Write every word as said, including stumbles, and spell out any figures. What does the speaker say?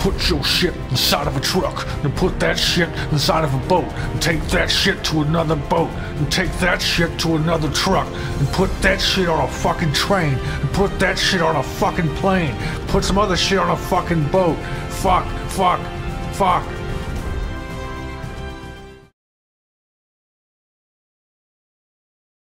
put your shit inside of a truck, and put that shit inside of a boat, and take that shit to another boat, and take that shit to another truck, and put that shit on a fucking train, and put that shit on a fucking plane, put some other shit on a fucking boat. Fuck, fuck, fuck.